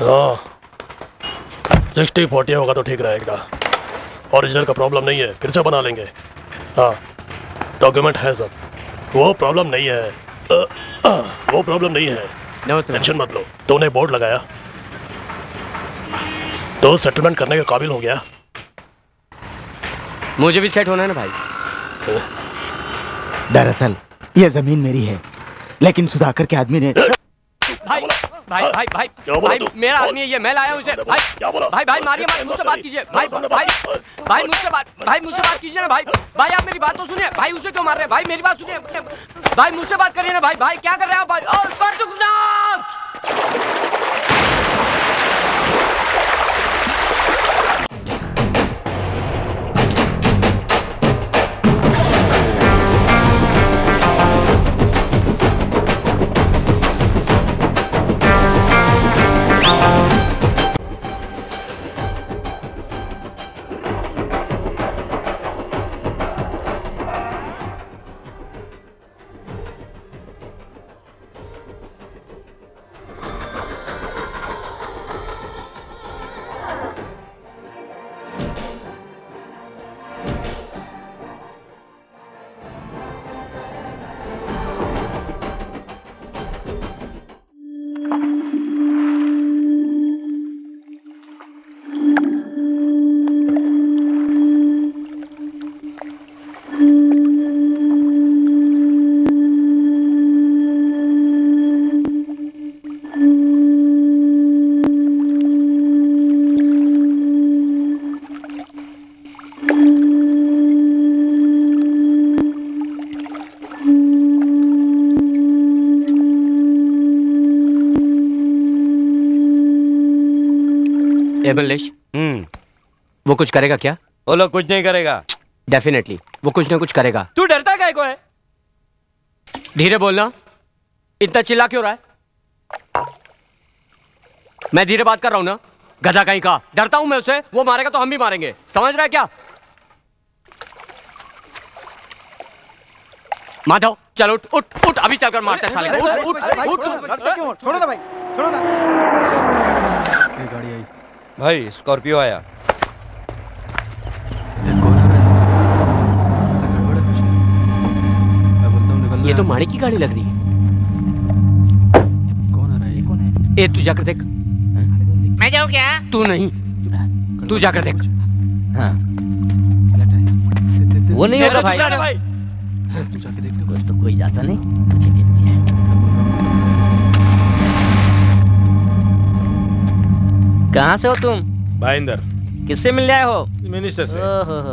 हाँ 60-40 होगा तो ठीक रहेगा। ओरिजिनल का प्रॉब्लम नहीं है, फिर से बना लेंगे। हाँ डॉक्यूमेंट है सब, वो प्रॉब्लम नहीं है। वो प्रॉब्लम नहीं है। टेंशन मत लो। तूने बोर्ड लगाया तो सेटलमेंट करने के काबिल हो गया। मुझे भी सेट होना है ना भाई। दरअसल ये जमीन मेरी है, लेकिन सुधाकर के आदमी ने भाई भाई भाई भाई भाई मेरा आदमी है ये, मैं लाया हूं उसे। भाई भाई मारिए मत, मुझसे बात कीजिए। भाई भाई मुझसे बात कीजिए ना। भाई आप मेरी बात तो सुनिए। भाई उसे क्यों मार रहे हैं? भाई मेरी बात सुनिए। भाई मुझसे बात करिए ना। भाई क्या कर रहे हैं आप? भाई वो कुछ करेगा क्या? वो लोग कुछ नहीं करेगा। डेफिनेटली वो कुछ ना कुछ करेगा। तू डरता काय को है? धीरे बोलना, इतना चिल्ला क्यों रहा है? मैं धीरे बात कर रहा हूं ना, गधा कहीं का। डरता हूं मैं उससे, वो मारेगा तो हम भी मारेंगे, समझ रहा है क्या? माधव चल उठ उठ उठ, अभी चलकर मारते हैं साले को। उठ उठ उठ। छोड़ो ना भाई, छोड़ो ना। गाड़ी आई भाई, स्कॉर्पियो आया। ये तो माणिक की गाड़ी लग रही है। कौन आ रहा है? कौन है? ए तू जाकर देख। मैं जाऊँ क्या? तू नहीं, तू जाकर देख। हाँ वो नहीं होगा भाई। तू जाके देख। कुछ तो कोई जाता नहीं। कहाँ से हो तुम? भाईंदर। किससे मिलने आए हो? मिनिस्टर से।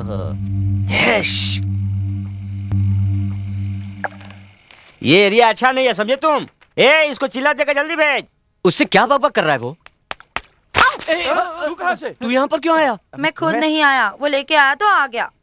ये एरिया अच्छा नहीं है, समझे तुम? इसको चिल्ला देकर जल्दी भेज। उससे क्या बकबक कर रहा है वो? तू कहाँ से? तू यहाँ पर क्यों आया? मैं खुद नहीं आया, वो लेके आया तो आ गया।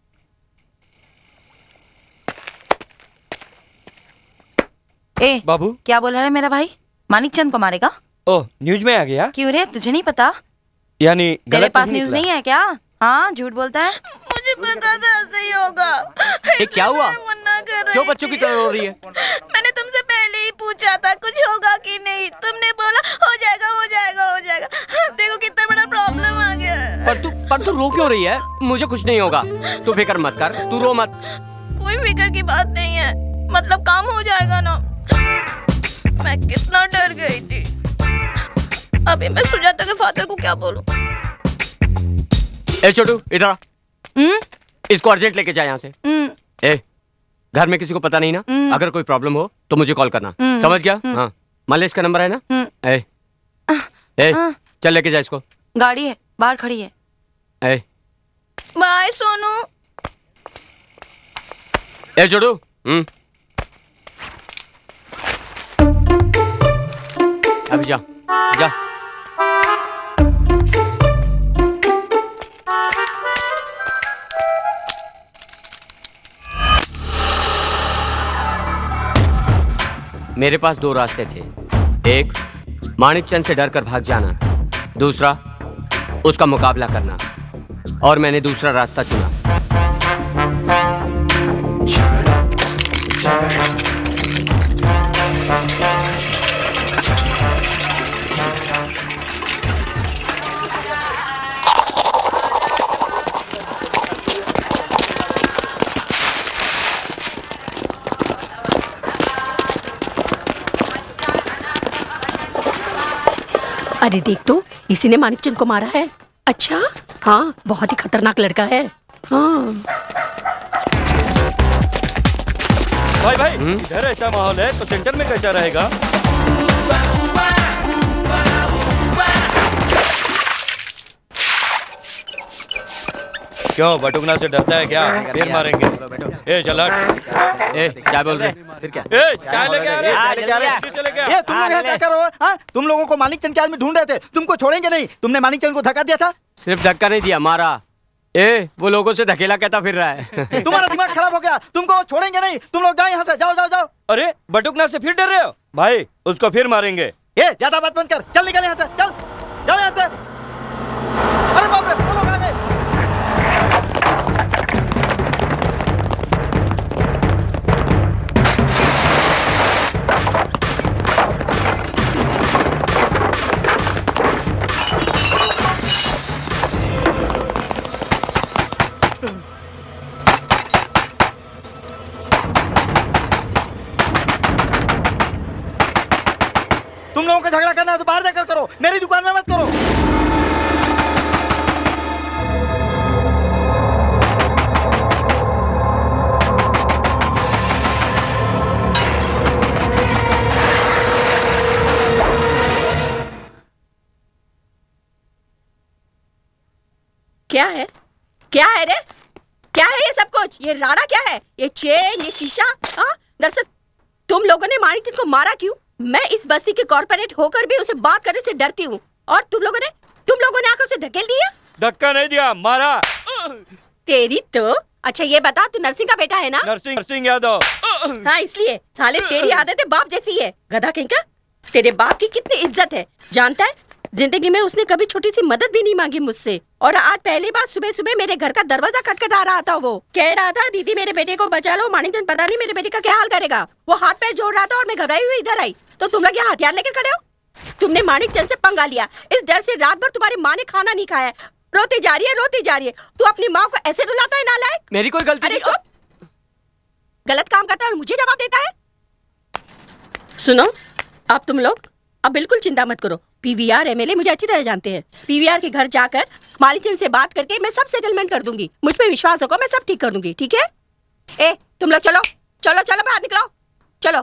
बाबू क्या बोल रहा है मेरा भाई? मानिक चंद को मारेगा? ओह न्यूज में आ गया। क्यों रे, तुझे नहीं पता? यानी तेरे पास न्यूज नहीं है क्या? हाँ झूठ बोलता है। मुझे पता था ऐसे ही होगा। क्या हुआ? क्यों बच्चों की तरह रो रही है? मैंने तुमसे पहले ही पूछा था कुछ होगा कि नहीं, तुमने बोला हो जाएगा हो जाएगा हो जाएगा। देखो कितना बड़ा प्रॉब्लम आ गया। पर तू रो क्यों रही है? मुझे कुछ नहीं होगा, तू फिक्र मत कर, तू रो मत। कोई फिक्र की बात नहीं है, मतलब काम हो जाएगा ना। मैं कितना डर गई थी। अभी मैं सुजाता के फादर को क्या बोलूं? ए छोटू इधर आ। इसको अर्जेंट लेके जा यहाँ से। ए घर में किसी को पता नहीं ना? अगर कोई प्रॉब्लम हो तो मुझे कॉल करना, समझ गया? हाँ मलेश का नंबर है ना? ए चल लेके जा इसको। गाड़ी है बाहर खड़ी है। ए बाय सोनू। ए छोटू अभी जा जा। मेरे पास दो रास्ते थे, एक माणिक चंद से डरकर भाग जाना, दूसरा उसका मुकाबला करना, और मैंने दूसरा रास्ता चुना। अरे देख तो, इसी ने मानिकचंद को मारा है। अच्छा हाँ, बहुत ही खतरनाक लड़का है। हाँ भाई इधर ऐसा माहौल है तो सेंटर में कैसा रहेगा? क्यों बटुकना से डरता है क्या? फिर मारेंगे। ए चल हट। ए क्या बोल रहे? फिर क्या? ए चाय लेके आ रहे? चले क्या? ये तुम लोग यहाँ क्या कर रहे हो? हाँ? तुम लोगों को मानिकचंद के आदमी ढूंढ रहे थे, तुमको छोड़ेंगे नहीं। तुमने मानिकचंद को धक्का दिया था। सिर्फ धक्का नहीं दिया, मारा। ए वो लोगों से धकेला कहता फिर रहा है। तुम्हारा दिमाग खराब हो गया, तुमको छोड़ेंगे नहीं। तुम लोग जाओ यहाँ से, जाओ जाओ जाओ। अरे बटुकना से फिर डर रहे हो? भाई उसको फिर मारेंगे। ये ज्यादा बात बंद कर, चल निकल यहाँ से, चल जाओ यहाँ से। अरे बाप रे, वो लोग आ गए। तुम लोगों का झगड़ा करना है तो बाहर जाकर करो, मेरी दुकान में मत करो। क्या है? क्या है रे? क्या है ये सब कुछ? ये राड़ा क्या है? ये चेन, ये शीशा? हाँ, दरअसल तुम लोगों ने मानिकचंद को मारा क्यों? मैं इस बस्ती के कॉर्पोरेट होकर भी उसे बात करने से डरती हूँ, और तुम लोगों ने आकर उसे धकेल दिया। धक्का नहीं दिया, मारा। तेरी तो। अच्छा ये बता, तू नरसिंह का बेटा है ना? नरसिंह यादव। हाँ इसलिए। साले तेरी आदत बाप जैसी है, गधा कहीं का। तेरे बाप की कितनी इज्जत है जानता है? जिंदगी में उसने कभी छोटी सी मदद भी नहीं मांगी मुझसे, और आज पहली बार सुबह सुबह मेरे घर का दरवाजा खटखटा रहा था। वो कह रहा था दीदी मेरे बेटे को बचा लो, मानिकचंद पता नहीं मेरे बेटे का क्या हाल करेगा। वो हाथ पैर जोड़ रहा था और मैं घबराई हुई इधर आई, तो तुम लोग यहाँ हथियार लेकर खड़े हो। तुमने मानिकचंद से पंगा लिया, इस डर से रात भर तुम्हारी माँ ने खाना नहीं खाया। रोती जा रही है, रोती जा रही है। तू अपनी माँ को ऐसे रुलाता है नालायक? मेरी कोई गलती नहीं। चुप, गलत काम करता है और मुझे जवाब देता है। सुनो, अब तुम लोग अब बिल्कुल चिंता मत करो। पीवीआर एमएलए मुझे अच्छी तरह जानते हैं। पीवीआर के घर जाकर मानिकचंद से बात करके मैं सब सेटलमेंट कर दूंगी। मुझ पे विश्वास रखो, मैं सब ठीक कर दूंगी, ठीक है? ए तुम लोग चलो चलो चलो, बाहर निकलो, चलो।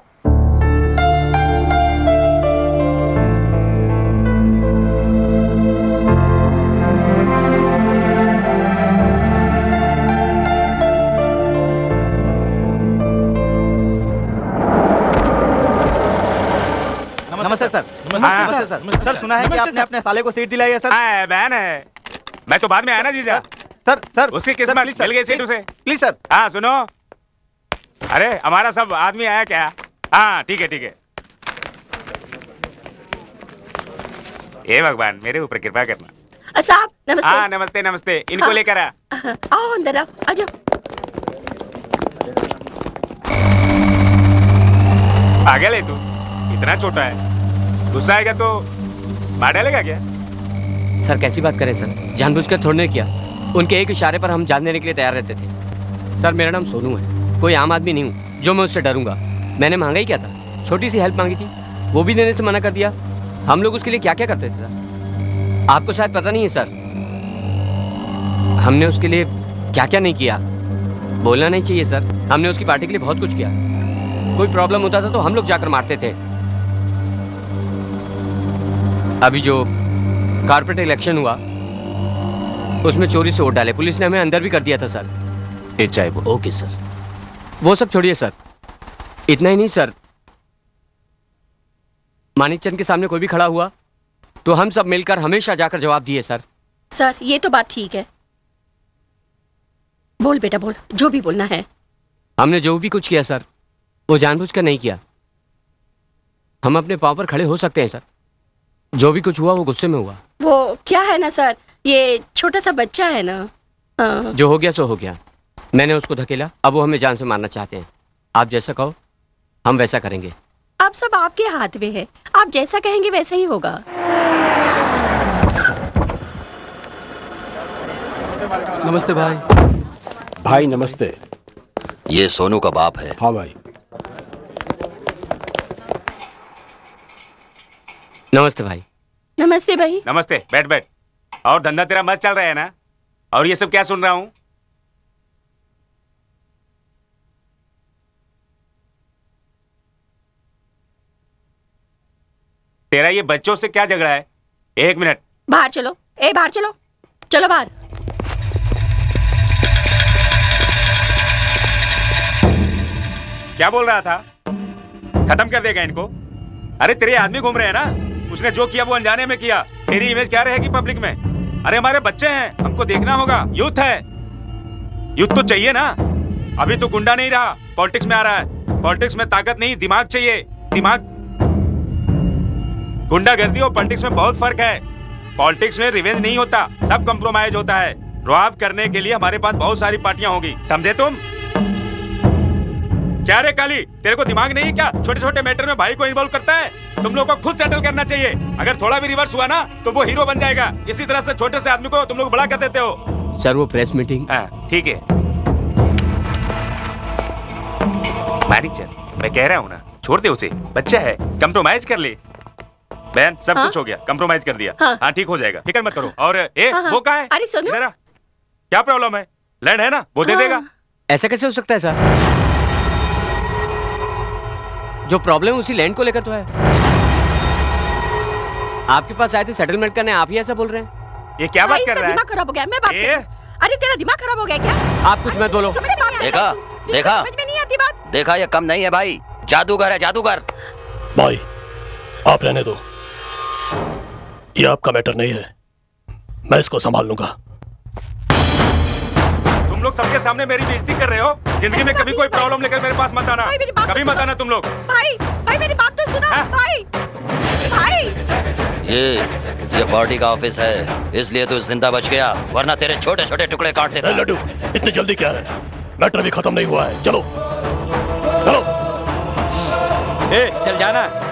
नमस्ते सर। नमस्ते सर। सर सुना है कि आपने अपने साले को सीट दिलाई है सर? बहन है, मैं तो बाद में आया ना जीजा। सर उसकी किस्मत मिल गई सीट उसे। Please sir. हाँ सुनो, अरे हमारा सब आदमी आया क्या? हाँ ठीक है ठीक है। हे भगवान मेरे ऊपर कृपा करना। साहब नमस्ते। हाँ नमस्ते नमस्ते, इनको लेकर आ। आओ अंदर आओ, आ जाओ। आ गया ले तू, इतना छोटा है, गुस्सा आएगा तो मार डालेगा क्या? सर कैसी बात करें सर, जानबूझकर थोड़ी ने किया। उनके एक इशारे पर हम जान देने के लिए तैयार रहते थे। सर मेरा नाम सोनू है, कोई आम आदमी नहीं हूँ जो मैं उससे डरूंगा। मैंने मांगा ही क्या था, छोटी सी हेल्प मांगी थी, वो भी देने से मना कर दिया। हम लोग उसके लिए क्या क्या करते थे सर, आपको शायद पता नहीं है सर। हमने उसके लिए क्या क्या नहीं किया, बोलना नहीं चाहिए सर। हमने उसकी पार्टी के लिए बहुत कुछ किया। कोई प्रॉब्लम होता था तो हम लोग जाकर मारते थे। अभी जो कॉर्पोरेट इलेक्शन हुआ उसमें चोरी से वोट डाले, पुलिस ने हमें अंदर भी कर दिया था सर। एक चाय वो। ओके सर, वो सब छोड़िए सर। इतना ही नहीं सर, मानिकचंद के सामने कोई भी खड़ा हुआ तो हम सब मिलकर हमेशा जाकर जवाब दिए सर। सर ये तो बात ठीक है, बोल बेटा बोल, जो भी बोलना है। हमने जो भी कुछ किया सर वो जानबूझकर नहीं किया। हम अपने पांव पर खड़े हो सकते हैं सर। जो भी कुछ हुआ वो गुस्से में हुआ। वो क्या है ना सर, ये छोटा सा बच्चा है ना। जो हो गया सो हो गया। मैंने उसको धकेला, अब वो हमें जान से मारना चाहते हैं। आप जैसा कहो हम वैसा करेंगे। अब सब आपके हाथ में है, आप जैसा कहेंगे वैसा ही होगा। नमस्ते भाई। भाई नमस्ते। ये सोनू का बाप है। हाँ भाई। नमस्ते भाई। नमस्ते भाई। नमस्ते, बैठ बैठ। और धंधा तेरा मस्त चल रहा है ना? और ये सब क्या सुन रहा हूँ? तेरा ये बच्चों से क्या झगड़ा है? एक मिनट। बाहर चलो, बाहर चलो, चलो बाहर। क्या बोल रहा था? खत्म कर देगा इनको? अरे तेरे आदमी घूम रहे हैं ना, उसने जो किया वो अनजाने में किया। तेरी इमेज क्या रहेगी पब्लिक में? अरे हमारे बच्चे हैं, हमको देखना होगा। यूथ है, यूथ तो चाहिए ना। अभी तो गुंडा नहीं रहा, पॉलिटिक्स में आ रहा है। पॉलिटिक्स में ताकत नहीं, दिमाग चाहिए। दिमाग। गुंडागर्दी और पॉलिटिक्स में बहुत फर्क है। पॉलिटिक्स में रिवेंज नहीं होता, सब कंप्रोमाइज होता है। रुआब करने के लिए हमारे पास बहुत सारी पार्टियां होगी, समझे तुम? क्या रे काली, तेरे को दिमाग नहीं है क्या? छोटे छोटे मैटर में भाई को इन्वॉल्व करता है। तुम लोग को खुद सेटल करना चाहिए। अगर थोड़ा भी रिवर्स हुआ ना तो वो हीरो बन जाएगा। इसी तरह से छोटे से आदमी को तुम लोग बड़ा कर देते हो। सर वो प्रेस मीटिंग। हाँ ठीक है। मैनेजर, मैं कह रहा हूँ ना, छोड़ दे उसे, बच्चा है, कंप्रोमाइज कर ले। बहन सब कुछ हो गया, कंप्रोमाइज कर दिया। हाँ ठीक हो जाएगा, फिक्र मत करो। और वो कहाँ है? अरे सुनो, क्या प्रॉब्लम है? लैंड है ना, वो दे देगा। ऐसा कैसे हो सकता है सर? जो प्रॉब्लम उसी लैंड को लेकर तो है। आपके पास आए थे सेटलमेंट करने, आप ही ऐसा बोल रहे हैं? ये क्या बात कर रहा है? दिमाग खराब हो गया। मैं बात अरे तेरा दिमाग खराब हो गया क्या? आप कुछ मत बोलो। देखा देखा समझ में नहीं आती बात। देखा, ये कम नहीं है भाई, जादूगर है जादूगर। भाई आप रहने दो, ये आपका मैटर नहीं है, मैं इसको संभाल लूंगा। तुम लोग सबके सामने मेरी बेइज्जती कर रहे हो। जिंदगी में कभी कोई प्रॉब्लम लेकर मेरे पास मत आना, कभी मत आना तुम लोग। भाई भाई मेरी बात तो सुनो। भाई भाई ये पार्टी का ऑफिस है, इसलिए तू जिंदा बच गया, वरना तेरे छोटे छोटे टुकड़े काट देता। लड्डू, इतनी जल्दी क्या है? मैटर भी खत्म नहीं हुआ है, चलो चलो। चल जाना।